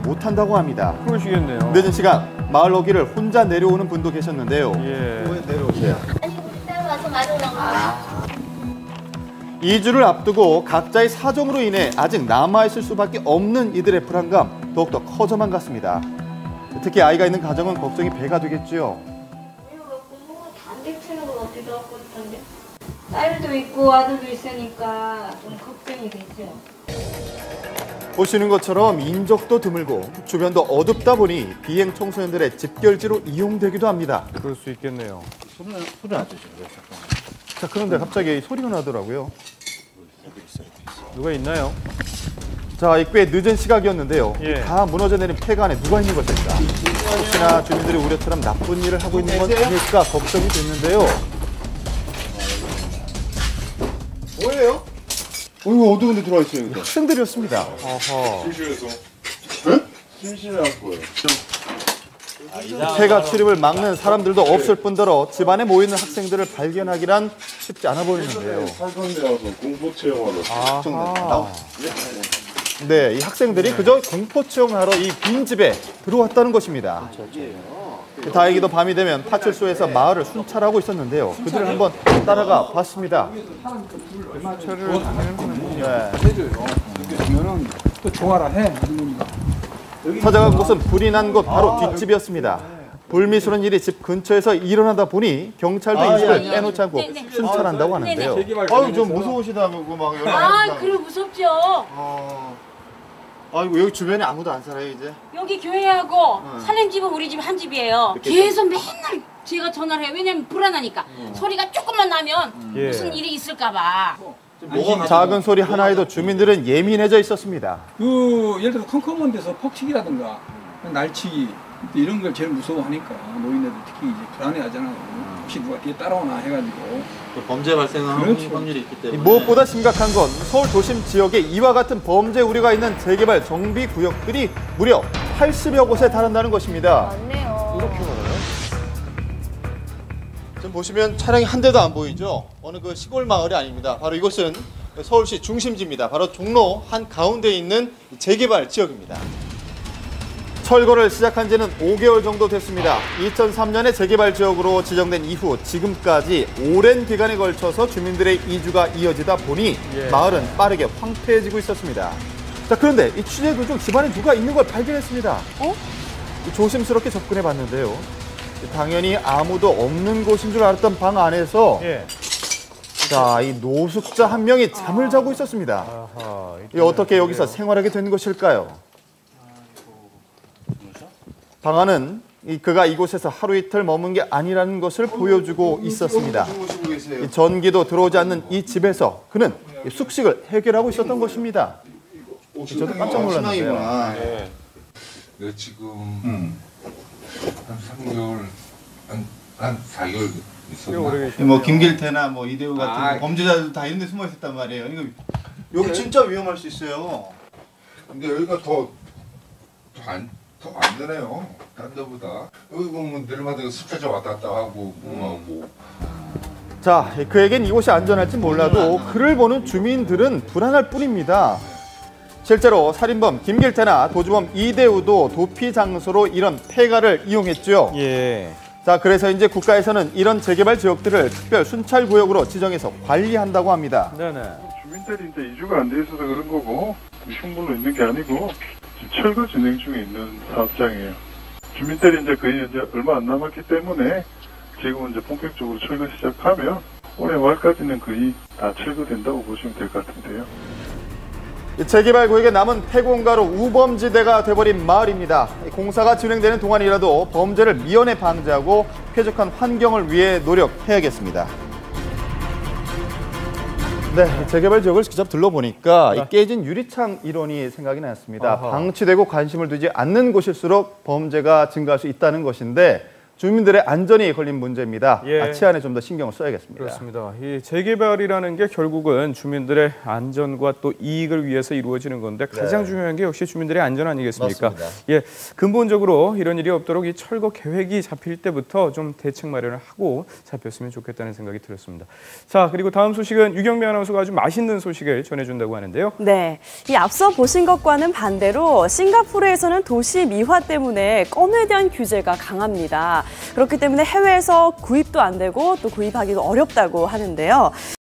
못한다고 합니다. 그러시겠네요. 늦은 시간 마을 오기를 혼자 내려오는 분도 계셨는데요. 예. 왜 내려오세요? 와서 마을 올라가. 2주를 앞두고 각자의 사정으로 인해 아직 남아있을 수밖에 없는 이들의 불안감 더욱더 커져만 갔습니다. 특히 아이가 있는 가정은 걱정이 배가 되겠죠. 담배 피는 건 어떻게 갖고 있던데? 딸도 있고 아들도 있으니까 좀 걱정이 되죠. 보시는 것처럼 인적도 드물고 주변도 어둡다 보니 비행 청소년들의 집결지로 이용되기도 합니다. 그럴 수 있겠네요. 소리 나주시고요. 자, 그런데 갑자기 소리가 나더라고요. 누가 있나요? 자, 꽤 늦은 시각이었는데요. 예. 다 무너져 내린 폐가 안에 누가 있는 것일까? 혹시나 주민들이 우려처럼 나쁜 일을 하고 있는 건 아닐까 걱정이 됐는데요. 뭐예요? 이거 어두운 데 들어와 있어요, 이거. 학생들이었습니다. 어허. 심심해갖고요. 폐가 출입을 막는 사람들도 없을 뿐더러 집안에 모이는 학생들을 발견하기란 쉽지 않아 보이는데요. 살건대 와서 공포 체험하러 아하. 네, 이 학생들이 그저 공포 체험하러 이 빈집에 들어왔다는 것입니다. 다행히도 밤이 되면 파출소에서 마을을 순찰하고 있었는데요. 그들을 한번 따라가 봤습니다. 그러면은 또 좋아라 해. 찾아간 곳은 불이 난 곳 바로 뒷집이었습니다. 불미스러운 일이 집 근처에서 일어나다 보니 경찰도 이 집을 빼놓지 않고 순찰한다고 하는데요. 아유, 좀 무서우시다고 막 연락. 아, 그래 무섭죠. 아이고, 여기 주변에 아무도 안 살아요, 이제? 여기 교회하고 살림집은 우리 집 한 집이에요. 계속 맨날 제가 전화를 해요. 왜냐면 불안하니까. 소리가 조금만 나면 예. 무슨 일이 있을까 봐. 작은 소리 하나에도 주민들은 예민해져 있었습니다. 예를 들어 컴컴한 데서 폭치기라든가 날치기 이런 걸 제일 무서워하니까 노인네들 특히 이제 불안해하잖아요. 혹시 누가 뒤에 따라오나 해가지고. 범죄 발생하는 그렇죠. 확률이 있기 때문에. 무엇보다 심각한 건 서울 도심 지역에 이와 같은 범죄 우려가 있는 재개발 정비 구역들이 무려 80여 곳에 달한다는 것입니다. 맞네요. 지금 보시면 차량이 한 대도 안 보이죠? 어느 그 시골 마을이 아닙니다. 바로 이곳은 서울시 중심지입니다. 바로 종로 한 가운데에 있는 재개발 지역입니다. 철거를 시작한 지는 5개월 정도 됐습니다. 2003년에 재개발 지역으로 지정된 이후 지금까지 오랜 기간에 걸쳐서 주민들의 이주가 이어지다 보니 마을은 빠르게 황폐해지고 있었습니다. 자, 그런데 이 취재 도중 집안에 누가 있는 걸 발견했습니다. 조심스럽게 접근해 봤는데요. 당연히 아무도 없는 곳인 줄 알았던 방 안에서 자, 이 노숙자 한 명이 잠을 자고 있었습니다. 이 어떻게 여기서 생활하게 된 것일까요? 방 안은 그가 이곳에서 하루 이틀 머문 게 아니라는 것을 보여주고 있었습니다. 이 전기도 들어오지 않는 이 집에서 그는 숙식을 해결하고 있었던 것입니다. 저도 깜짝 놀랐는데요. 내가 지금 한 3개월, 한 4개월 있었나? 뭐 김길태나 뭐 이대우 같은 범죄자들 다 이런 데 숨어 있었단 말이에요. 이거 여기 진짜 위험할 수 있어요. 근데 여기가 더 안전해요. 딴 데보다. 여기 보면 내일마다 습해져 왔다 갔다 하고 뭐. 자, 그에겐 이곳이 안전할지 몰라도 그를 보는 주민들은 불안할 뿐입니다. 실제로 살인범 김길태나 도주범 이대우도 도피 장소로 이런 폐가를 이용했죠. 예. 자, 그래서 이제 국가에서는 이런 재개발 지역들을 특별 순찰 구역으로 지정해서 관리한다고 합니다. 네네. 주민들이 이제 이주가 안 돼 있어서 그런 거고 식물로 있는 게 아니고 지금 철거 진행 중에 있는 사업장이에요. 주민들이 이제 거의 이제 얼마 안 남았기 때문에 지금은 이제 본격적으로 철거 시작하면 올해 말까지는 거의 다 철거된다고 보시면 될 것 같은데요. 재개발 구역에 남은 폐공가로 우범지대가 돼버린 마을입니다. 공사가 진행되는 동안이라도 범죄를 미연에 방지하고 쾌적한 환경을 위해 노력해야겠습니다. 네, 재개발 지역을 직접 둘러보니까 이 깨진 유리창 이론이 생각이 났습니다. 방치되고 관심을 두지 않는 곳일수록 범죄가 증가할 수 있다는 것인데 주민들의 안전이 걸린 문제입니다. 예. 치안에 좀 더 신경을 써야겠습니다. 그렇습니다. 이 재개발이라는 게 결국은 주민들의 안전과 또 이익을 위해서 이루어지는 건데 가장 중요한 게 역시 주민들의 안전 아니겠습니까? 맞습니다. 예, 근본적으로 이런 일이 없도록 이 철거 계획이 잡힐 때부터 좀 대책 마련을 하고 잡혔으면 좋겠다는 생각이 들었습니다. 자, 그리고 다음 소식은 유경미 아나운서가 아주 맛있는 소식을 전해준다고 하는데요. 네, 이 앞서 보신 것과는 반대로 싱가포르에서는 도시 미화 때문에 껌에 대한 규제가 강합니다. 그렇기 때문에 해외에서 구입도 안 되고 또 구입하기도 어렵다고 하는데요.